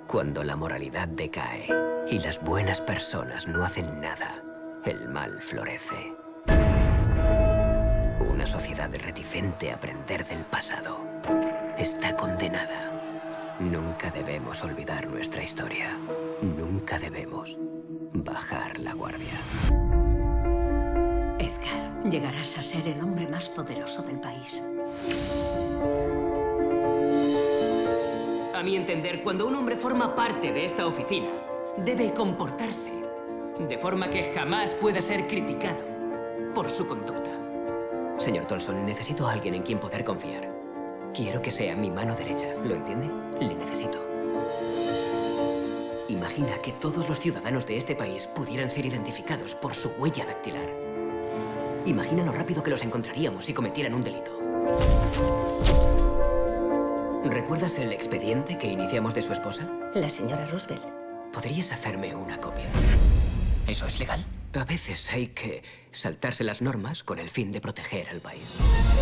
Cuando la moralidad decae y las buenas personas no hacen nada, el mal florece. Una sociedad reticente a aprender del pasado está condenada. Nunca debemos olvidar nuestra historia. Nunca debemos bajar la guardia. Edgar, llegarás a ser el hombre más poderoso del país. A mi entender, cuando un hombre forma parte de esta oficina, debe comportarse de forma que jamás pueda ser criticado por su conducta. Señor Tolson, necesito a alguien en quien poder confiar. Quiero que sea mi mano derecha, ¿lo entiende? Le necesito. Imagina que todos los ciudadanos de este país pudieran ser identificados por su huella dactilar. Imagina lo rápido que los encontraríamos si cometieran un delito. ¿Recuerdas el expediente que iniciamos de su esposa? La señora Roosevelt. ¿Podrías hacerme una copia? ¿Eso es legal? A veces hay que saltarse las normas con el fin de proteger al país.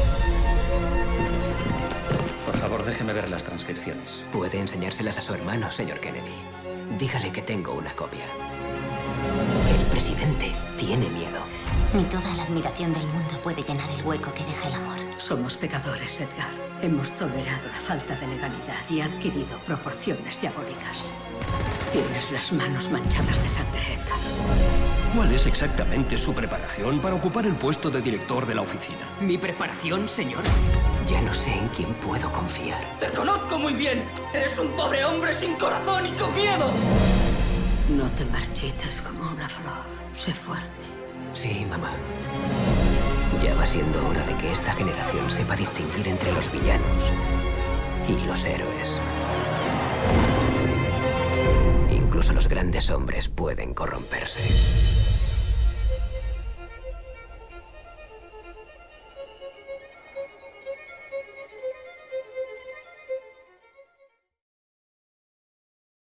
Por favor, déjeme ver las transcripciones. Puede enseñárselas a su hermano, señor Kennedy. Dígale que tengo una copia. El presidente tiene miedo. Ni toda la admiración del mundo puede llenar el hueco que deja el amor. Somos pecadores, Edgar. Hemos tolerado la falta de legalidad y ha adquirido proporciones diabólicas. Tienes las manos manchadas de sangre, Edgar. ¿Cuál es exactamente su preparación para ocupar el puesto de director de la oficina? ¿Mi preparación, señor? Ya no sé en quién puedo confiar. ¡Te conozco muy bien! ¡Eres un pobre hombre sin corazón y con miedo! No te marchites como una flor. Sé fuerte. Sí, mamá. Ya va siendo hora de que esta generación sepa distinguir entre los villanos y los héroes. Incluso los grandes hombres pueden corromperse.